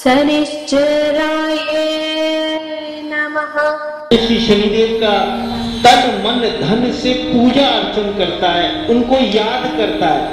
शनिश्चराय नमः। श्री शनिदेव का तन मन धन से पूजा अर्चन करता है, उनको याद करता है,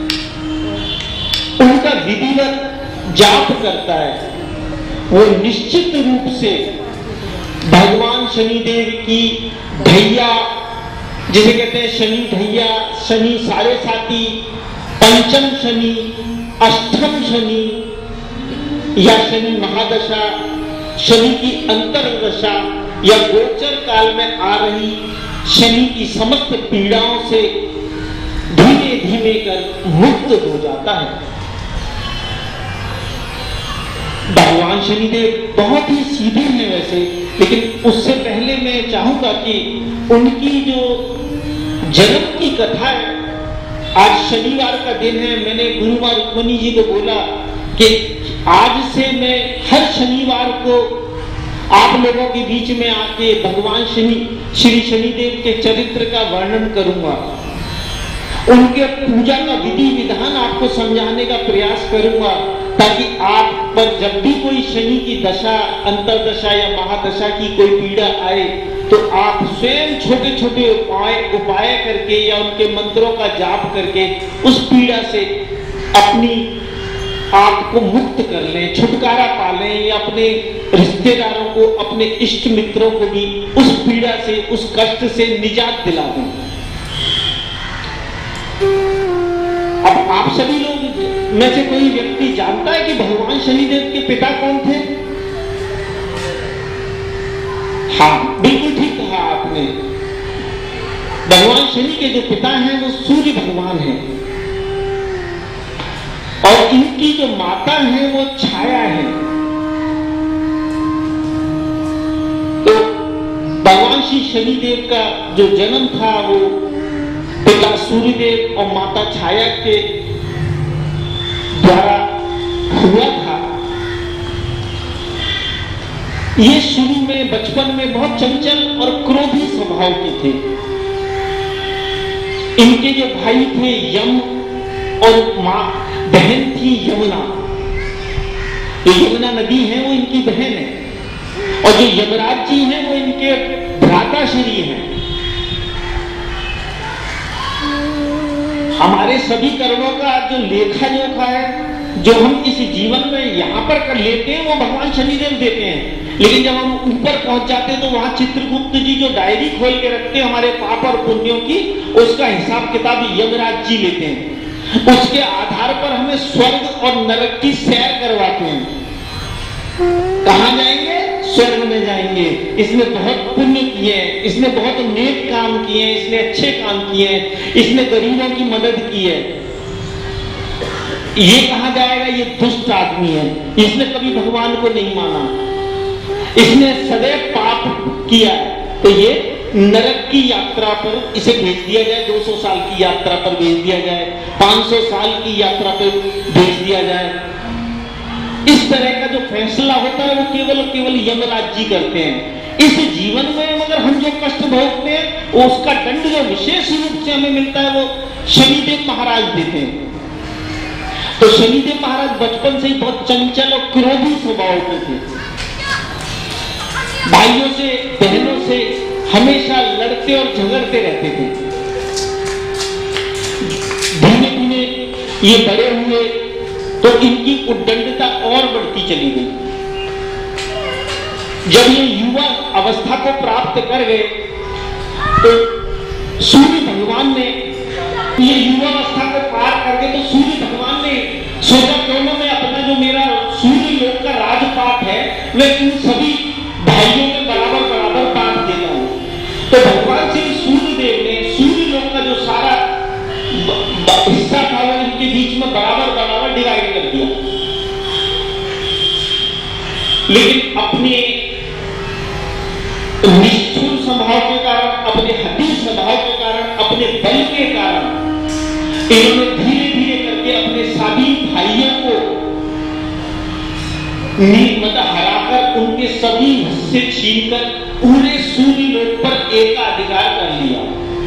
उनका विधिवत जाप करता है, वो निश्चित रूप से भगवान शनिदेव की ढैया, जिसे कहते हैं शनि ढैया, शनि साढ़े साथी, पंचम शनि, अष्टम शनि या शनि महादशा, शनि की अंतर्दशा या गोचर काल में आ रही शनि की समस्त पीड़ाओं से धीमे धीमे कर मुक्त हो जाता है। भगवान शनिदेव बहुत ही सीधे हैं वैसे, लेकिन उससे पहले मैं चाहूंगा कि उनकी जो जन्म की कथा है, आज शनिवार का दिन है, मैंने गुरुवार रुक्मणी जी को बोला कि आज से मैं हर शनिवार को आप लोगों के बीच में आके भगवान श्री शनिदेव के चरित्र का वर्णन करूंगा, उनके पूजा का विधि विधान आपको समझाने का प्रयास करूंगा, ताकि आप पर जब भी कोई शनि की दशा, अंतर्दशा या महादशा की कोई पीड़ा आए तो आप स्वयं छोटे छोटे उपाय करके या उनके मंत्रों का जाप करके उस पीड़ा से अपनी आपको मुक्त कर लें, छुटकारा पा लें, या अपने रिश्तेदारों को, अपने इष्ट मित्रों को भी उस पीड़ा से, उस कष्ट से निजात दिला दें। अब आप सभी लोग में से कोई व्यक्ति जानता है कि भगवान शनिदेव के पिता कौन थे? हाँ, बिल्कुल ठीक कहा आपने। भगवान शनि के जो पिता हैं वो सूर्य भगवान हैं, और इनकी जो माता है वो छाया है। तो भगवान श्री शनिदेव का जो जन्म था वो पिता सूर्यदेव और माता छाया के द्वारा हुआ था। ये शुरू में बचपन में बहुत चंचल और क्रोधी स्वभाव के थे। इनके जो भाई थे यम, और मां बहन थी यमुना। तो यमुना नदी है वो इनकी बहन है, और जो यमराज जी हैं वो इनके भ्राताश्री हैं। हमारे सभी कर्मों का जो लेखा जोखा है, जो हम इस जीवन में यहाँ पर कर लेते हैं, वो भगवान शनिदेव देते हैं। लेकिन जब हम ऊपर पहुंच जाते हैं तो वहां चित्रगुप्त जी जो डायरी खोल के रखते हैं हमारे पाप और पुण्यों की, उसका हिसाब किताब यमराज जी लेते हैं। उसके आधार पर हमें स्वर्ग और नरक की सैर करवाते हैं। कहां जाएंगे? स्वर्ग में जाएंगे। इसने बहुत पुण्य किए हैं, इसने बहुत नेक काम किए हैं, इसने अच्छे काम किए हैं, इसने गरीबों की मदद की है। ये कहा जाएगा ये दुष्ट आदमी है, इसने कभी भगवान को नहीं माना, इसने सदैव पाप किया है, तो ये नरक की यात्रा पर इसे भेज दिया जाए। 200 साल की यात्रा पर भेज दिया जाए, 500 साल की यात्रा पर भेज दिया जाए। इस तरह का जो फैसला होता है वो केवल यमराज जी करते हैं। इस जीवन में मगर हम जो कष्ट भोगते हैं उसका दंड जो विशेष रूप से हमें मिलता है वो शनिदेव महाराज देते हैं। तो शनिदेव महाराज बचपन से ही बहुत चंचल और क्रोधी स्वभाव के थे। भाइयों से, बहनों से हमेशा लड़ते और झगड़ते रहते थे। धीमे धीमे ये बड़े हुए तो इनकी उद्दंडता और बढ़ती चली गई। जब ये युवा अवस्था को प्राप्त कर गए तो सूर्य भगवान ने, ये युवा अवस्था को पार कर गए तो सूर्य भगवान ने सोचा क्यों ना मैं अपना जो मेरा सूर्य लोक का राजपाट है मैं इन सभी भाइयों में बराबर बराबर बांट देता हूं। तो भगवान श्री सूर्यदेव ने सूर्य लोक का जो सारा हिस्सा था वो इनके बीच में बराबर बराबर डिवाइड कर दिया। लेकिन अपने निष्ठुर स्वभाव के कारण, अपने हठी स्वभाव के कारण, अपने बल के कारण इन्होंने धीरे धीरे करके अपने सभी भाइयों को हराकर उनके सभी हिस्से छीनकर पूरे सूर्य लोक पर एकाधिकार कर लिया।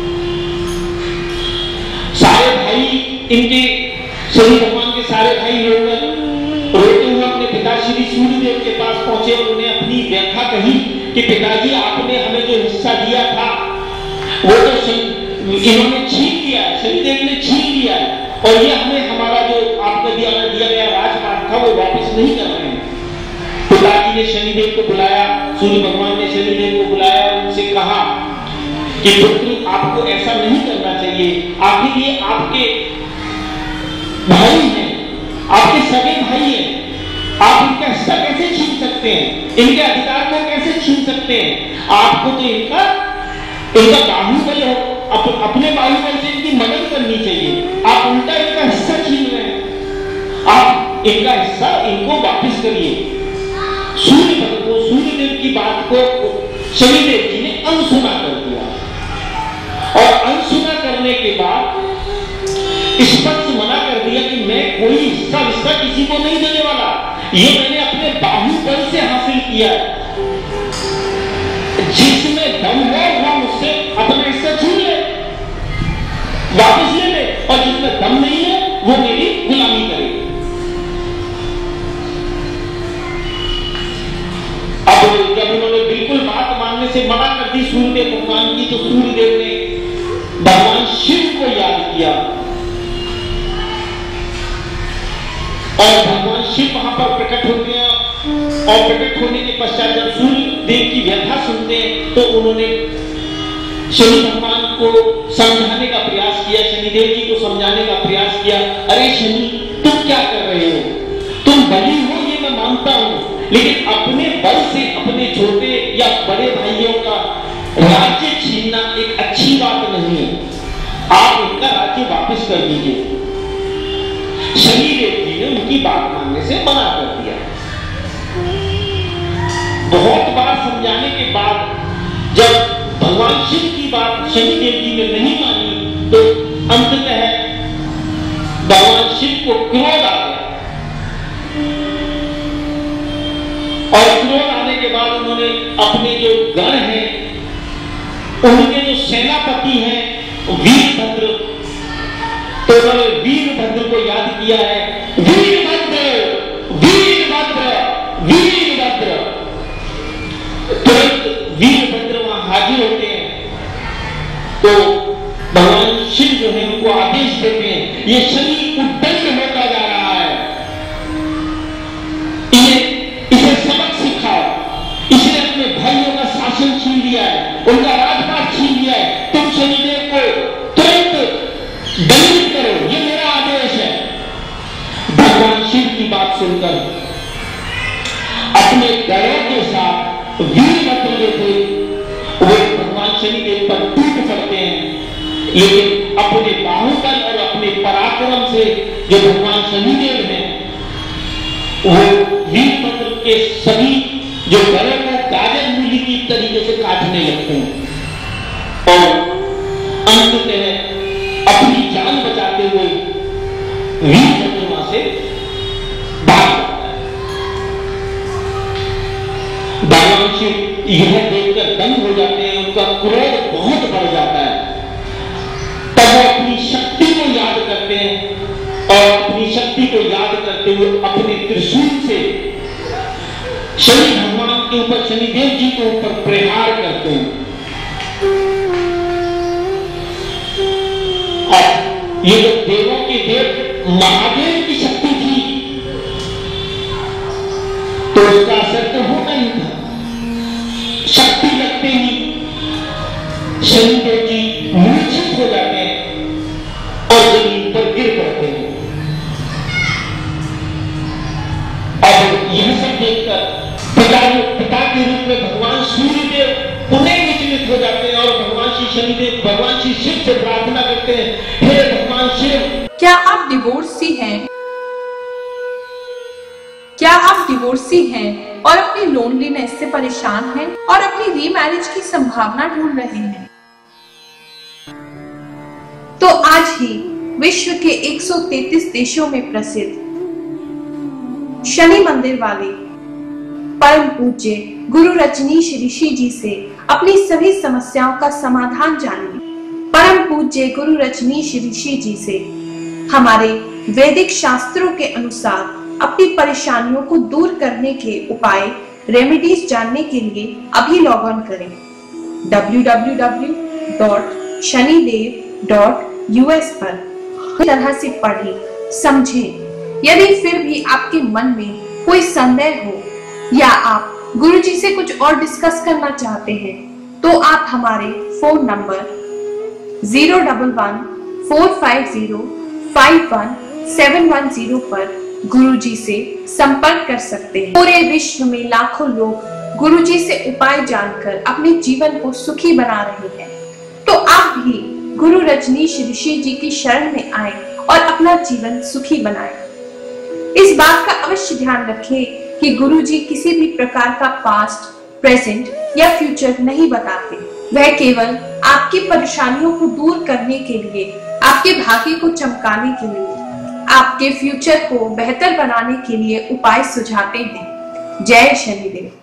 सारे भाई इनके, शनि भगवान के सारे भाई रोते हुए अपने पिता श्री पहुंचे और उन्हें अपनी व्यथा कही कि पिताजी आपने हमें जो हिस्सा दिया था वो तो इन्होंने छीन लिया है, शनिदेव ने छीन लिया है, और ये हमें हमारा जो आपको दिया गया राजपाट था वो वापस नहीं कर रहे हैं। पिताजी ने शनिदेव को बुलाया, सूर्य भगवान ने शनिदेव को बुलाया और उनसे कहा कि पुत्र आपको ऐसा नहीं करना चाहिए, आखिर ये आपके भाई हैं, आपके सगे भाई हैं, आप इनका हिस्सा कैसे छीन सकते हैं, इनके अधिकार को कैसे छीन सकते हैं? आपको तो इनका बाहुबल हो, अपने बाहुबल से इनकी मदद करनी चाहिए, आप उल्टा इनका हिस्सा छीन रहे हैं, आप इनका हिस्सा इनको वापस करिए। सूर्यदेव की बात को शनिदेव जी ने अनसुना कर दिया, और अनसुना करने के बाद स्पष्ट मना कर दिया कि मैं कोई हिस्सा किसी को नहीं देने वाला, ये मैंने अपने बाहुबल से हासिल किया है, जिसमें दम है वो मुझसे अपना हिस्सा छीन ले, वापस ले ले, और जिसमें दम नहीं है वो मेरी गुलामी करे। अब जब उन्होंने बिल्कुल बात मानने से मना कर दी सूर्यदेव भगवान की, तो सूर्यदेव ने भगवान शिव को याद किया, और भगवान शिव वहां पर प्रकट होते हैं, और प्रकट होने के पश्चात जब सूर्यदेव की व्यथा सुनते हैं तो उन्होंने शनि भगवान को समझाने का प्रयास किया, शनिदेव जी को समझाने का प्रयास किया। अरे शनि, तुम क्या कर रहे हो? तुम बली हो ये मैं मानता हूं, लेकिन अपने बल से अपने छोटे या बड़े भाइयों का राज्य छीनना एक अच्छी बात नहीं है, आप उनका राज्य वापस कर दीजिए। शनिदेव जी ने उनकी बात मानने से मना कर दिया। बहुत बार समझाने के बाद जब भगवान शिव की बात शनिदेव जी ने नहीं मानी, तो अंततः भगवान शिव को क्रोध आ गया, और क्रोध आने के बाद उन्होंने अपने जो गण हैं, उनके जो सेनापति हैं वीरभद्र, तो उन्होंने वीरभद्र को याद किया है, वीरभद्र वीरभद्र वीरभद्र। तुरंत वीरभद्र वहां हाजिर होते हैं, तो भगवान शिव जो है उनको आदेश देते हैं, ये शनि उद्दंड होता जा रहा है, इसे सबक सिखाओ, इसने अपने भाइयों का शासन छीन लिया है, उनका राजपाट छीन लिया है, तुम शनिदेव को तुरंत दंडित करो, ये मेरा आदेश है। भगवान शिव की बात सुनकर अपने गणों के साथ वीरभद्र जो थे वो भगवान शनिदेव पर टूट पड़ते हैं, लेकिन अपने बाहुबल और अपने पराक्रम से जो भगवान शनिदेव हैं वो वीरभद्र के सभी जो गणों को गाजर मूली की तरीके से काटने लगते हैं, और अंततः अपनी जान बचाते हुए वीरभद्र वहां से भाग जाता है। भगवान शिव यह देखकर दंग हो जाते हैं, उनका क्रोध बहुत बढ़ जाता है, तब वो अपनी शक्ति को याद करते हैं, और अपनी शक्ति को याद करते हुए अपने त्रिशूल से शनि भगवान के ऊपर, शनिदेव जी के ऊपर प्रहार करते हैं। अब ये जो देवों के देव महादेव की शक्ति थी, तो उसका असर तो होना ही था। शक्ति लगते ही शनिदेव जी मूर्छित हो जाते हैं और जमीन पर गिर पड़ते हैं। अब यह सब देखकर पिता के रूप में भगवान सूर्यदेव पुनः विचलित हो जाते हैं, और भगवान श्री शनिदेव भगवान श्री शिव से प्रार्थना करते हैं, हे भगवान शिव, क्या आप डिवोर्सी हैं? क्या आप डिवोर्सी हैं और अपनी लोनलीनेस से परेशान हैं और अपनी रीमैरिज की संभावना ढूंढ रहे हैं? तो आज ही विश्व के 133 देशों में प्रसिद्ध शनि मंदिर वाले परम पूज्य गुरु रजनीश ऋषि जी से अपनी सभी समस्याओं का समाधान जानिए। परम पूज्य गुरु रजनीश ऋषि जी से हमारे वैदिक शास्त्रों के अनुसार अपनी परेशानियों को दूर करने के उपाय रेमेडीज जानने के लिए अभी लॉग ऑन करें www.shanidev.us पर। इस तरह से पढ़ें, समझें। यदि फिर भी आपके मन में कोई संदेह हो या आप गुरुजी से कुछ और डिस्कस करना चाहते हैं तो आप हमारे फोन नंबर 011-450-51710 पर गुरुजी से संपर्क कर सकते हैं। पूरे विश्व में लाखों लोग गुरुजी से उपाय जानकर अपने जीवन को सुखी बना रहे हैं, तो आप भी गुरु रजनीश ऋषि जी की शरण में आए और अपना जीवन सुखी बनाएं। इस बात का अवश्य ध्यान रखें कि गुरुजी किसी भी प्रकार का पास्ट, प्रेजेंट या फ्यूचर नहीं बताते। वह केवल आपकी परेशानियों को दूर करने के लिए, आपके भाग्य को चमकाने के लिए, आपके फ्यूचर को बेहतर बनाने के लिए उपाय सुझाते हैं। जय शनिदेव।